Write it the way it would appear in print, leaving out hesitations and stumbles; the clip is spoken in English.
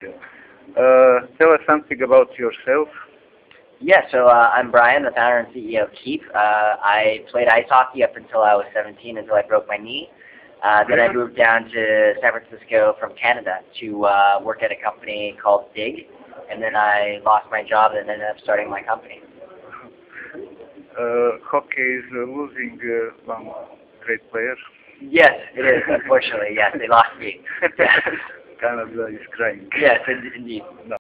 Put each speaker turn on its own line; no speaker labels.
Tell us something about yourself.
Yeah, so I'm Brian, the founder and CEO of Keep. I played ice hockey up until I was 17, until I broke my knee. Then I moved down to San Francisco from Canada to work at a company called Dig. And then I lost my job and ended up starting my company.
Hockey is losing one great player.
Yes, it is, unfortunately. Yes, they lost me.
Canada is crying.
Yes, indeed.
No.